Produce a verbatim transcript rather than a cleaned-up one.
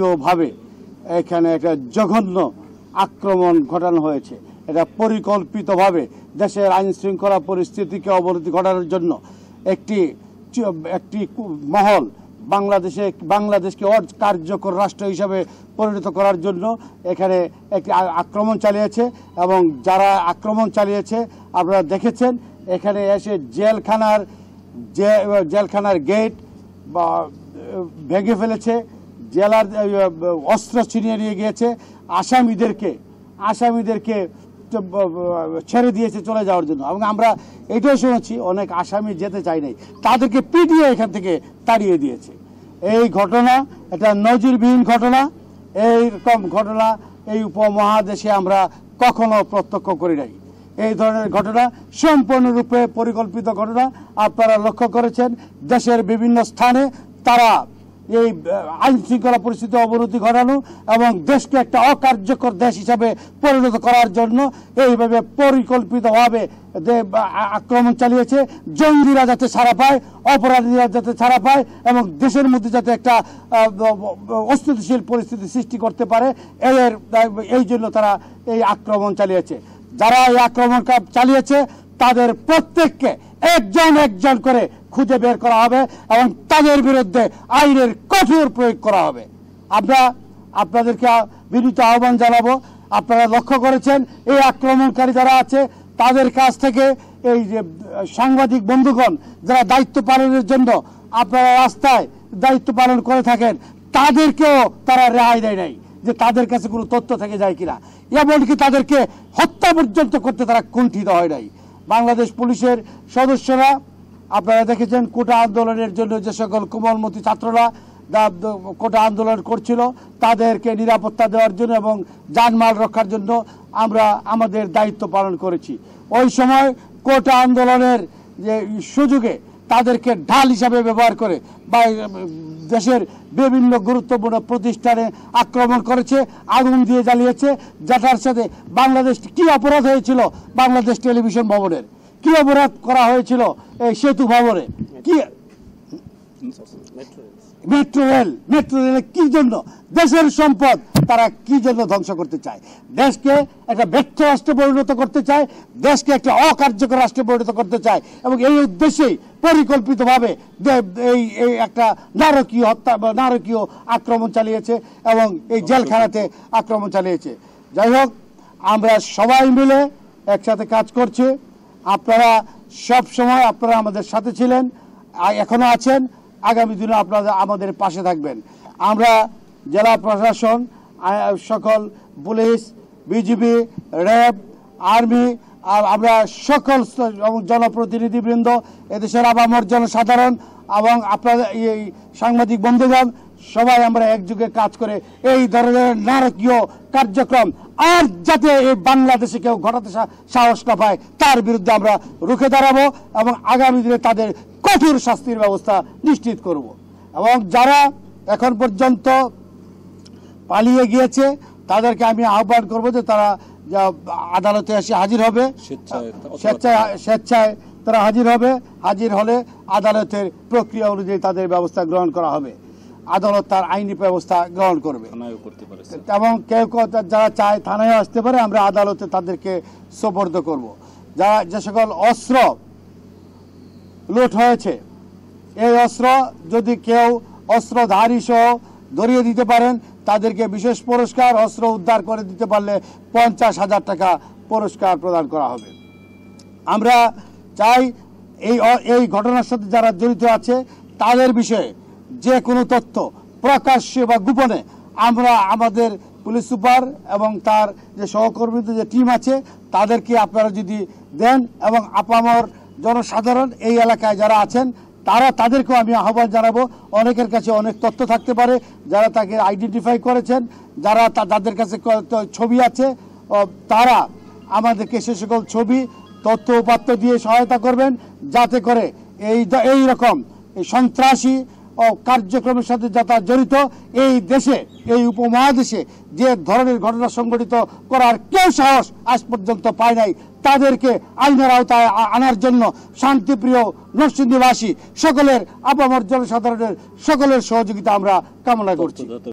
ভাবে এখানে একটা জঘন্য আক্রমণ ঘটানো হয়েছে। এটা পরিকল্পিতভাবে দেশের আইন শৃঙ্খলা পরিস্থিতিকে অবনতি ঘটানোর জন্য একটি একটি মহল বাংলাদেশে বাংলাদেশকে অকার্যকর রাষ্ট্র হিসাবে পরিণত করার জন্য এখানে একটি আক্রমণ চালিয়েছে। এবং যারা আক্রমণ চালিয়েছে আপনারা দেখেছেন, এখানে এসে জেলখানার যে জেলখানার গেট বা ভেঙে ফেলেছে, জেলার অস্ত্র ছিনিয়ে নিয়ে গিয়েছে, আসামিদেরকে আসামিদেরকে ছেড়ে দিয়েছে চলে যাওয়ার জন্য। এবং আমরা এটাও শুনেছি অনেক আসামি যেতে চায় নাই, তাদেরকে পিটিয়ে এখান থেকে তাড়িয়ে দিয়েছে। এই ঘটনা এটা নজিরবিহীন ঘটনা। এইরকম ঘটনা এই উপমহাদেশে আমরা কখনো প্রত্যক্ষ করি নাই। এই ধরনের ঘটনা সম্পূর্ণরূপে পরিকল্পিত ঘটনা। আপনারা লক্ষ্য করেছেন দেশের বিভিন্ন স্থানে তারা এই আইন শৃঙ্খলা পরিস্থিতি অবনতি ঘটানো এবং দেশকে একটা অকার্যকর দেশ হিসাবে পরিণত করার জন্য এইভাবে পরিকল্পিতভাবে আক্রমণ চালিয়েছে। জঙ্গিরা যাতে ছাড়া পায়, অপরাধীরা যাতে ছাড়া পায় এবং দেশের মধ্যে যাতে একটা অস্থিতিশীল পরিস্থিতি সৃষ্টি করতে পারে, এর এই জন্য তারা এই আক্রমণ চালিয়েছে। যারা এই আক্রমণ চালিয়েছে তাদের প্রত্যেককে একজন একজন করে খুঁজে বের করা হবে এবং তাদের বিরুদ্ধে আইনের কঠোর প্রয়োগ করা হবে। আমরা আপনাদেরকে বিনীত আহ্বান জানাবো, আপনারা লক্ষ্য করেছেন এই আক্রমণকারী যারা আছে তাদের কাছ থেকে এই যে সাংবাদিক বন্ধুগণ যারা দায়িত্ব পালনের জন্য আপনারা রাস্তায় দায়িত্ব পালন করে থাকেন, তাদেরকেও তারা রেহাই দেয় নাই যে তাদের কাছে কোনো তথ্য থেকে যায় কিনা। এমনকি তাদেরকে হত্যা পর্যন্ত করতে তারা কুণ্ঠিত হয় নাই। বাংলাদেশ পুলিশের সদস্যরা আপনারা দেখেছেন কোটা আন্দোলনের জন্য যে সকল কোমলমতি ছাত্ররা কোটা আন্দোলন করছিল তাদেরকে নিরাপত্তা দেওয়ার জন্য এবং জানমাল রক্ষার জন্য আমরা আমাদের দায়িত্ব পালন করেছি। ওই সময় কোটা আন্দোলনের যে সুযোগে তাদেরকে ঢাল হিসাবে ব্যবহার করে বা দেশের বিভিন্ন গুরুত্বপূর্ণ প্রতিষ্ঠানে আক্রমণ করেছে, আগুন দিয়ে জ্বালিয়েছে, যেটার সাথে বাংলাদেশ কি অপরাধ হয়েছিল, বাংলাদেশ টেলিভিশন ভবনের কি অপরাধ করা হয়েছিল, এই সেতু ভবনে কি মেট্রো রেল মেট্রো রেলে কি জন্য দেশের সম্পদ তারা কি জন্য ধ্বংস করতে চায়, দেশকে একটা ব্যর্থ রাষ্ট্রে পরিণত করতে চায়, দেশকে একটা অকার্যকর রাষ্ট্রে পরিণত করতে চায় এবং এই উদ্দেশ্যেই পরিকল্পিতভাবে এই এই একটা নারকীয় হত্যা বা নারকীয় আক্রমণ চালিয়েছে এবং এই জেলখানাতে আক্রমণ চালিয়েছে। যাই হোক, আমরা সবাই মিলে একসাথে কাজ করছি। আপনারা সব সময় আপনারা আমাদের সাথে ছিলেন, এখনো আছেন, আগামী দিনে আপনারা আমাদের পাশে থাকবেন। আমরা জেলা প্রশাসন, সকল পুলিশ, বিজিবি, র্যাব, আর্মি, আমরা সকল জনপ্রতিনিধিবৃন্দ, এদেশের আপামর জনসাধারণ এবং আপনাদের এই সাংবাদিক বন্ধুগণ সবাই আমরা একযোগে কাজ করে এই ধরনের নারকীয় কার্যক্রম আর যাতে এই বাংলাদেশে কেউ ঘটাতে সাহস না পায় তার বিরুদ্ধে আমরা রুখে দাঁড়াবো এবং আগামী দিনে তাদের কঠোর শাস্তির ব্যবস্থা নিশ্চিত করব। এবং যারা এখন পর্যন্ত পালিয়ে গিয়েছে তাদেরকে আমি আহ্বান করব যে তারা আদালতে এসে হাজির হবে, স্বেচ্ছায় স্বেচ্ছায় তারা হাজির হবে। হাজির হলে আদালতের প্রক্রিয়া অনুযায়ী তাদের ব্যবস্থা গ্রহণ করা হবে, আদালত তার আইনি ব্যবস্থা গ্রহণ করবে এবং কেউ যারা চায় থানায় আসতে পারে, আমরা আদালতে তাদেরকে সোপর্দ করব। যারা যে সকল অস্ত্র লুট হয়েছে এই অস্ত্র যদি কেউ অস্ত্রধারী সহ ধরিয়ে দিতে পারেন তাদেরকে বিশেষ পুরস্কার, অস্ত্র উদ্ধার করে দিতে পারলে পঞ্চাশ হাজার টাকা পুরস্কার প্রদান করা হবে। আমরা চাই এই এই ঘটনার সাথে যারা জড়িত আছে তাদের বিষয়ে যে কোনো তথ্য প্রকাশ্যে বা গোপনে আমরা আমাদের পুলিশ সুপার এবং তার যে সহকর্মীদের যে টিম আছে তাদেরকে আপনারা যদি দেন এবং আপামর জনসাধারণ এই এলাকায় যারা আছেন তারা তাদেরকেও আমি আহ্বান জানাবো। অনেকের কাছে অনেক তথ্য থাকতে পারে, যারা তাকে আইডেন্টিফাই করেছেন, যারা তাদের কাছে ছবি আছে, তারা আমাদেরকে সে সকল ছবি তথ্য উপাত্ত দিয়ে সহায়তা করবেন যাতে করে এই এই রকম সন্ত্রাসী ও কার্যক্রমের সাথে যারা জড়িত এই দেশে এই উপমহাদেশে যে ধরনের ঘটনা সংঘটিত করার কেউ সাহস আজ পর্যন্ত পায় নাই, তাদেরকে আইনের আওতায় আনার জন্য শান্তিপ্রিয় নরসিংদীবাসী সকলের আপামর জনসাধারণের সকলের সহযোগিতা আমরা কামনা করছি।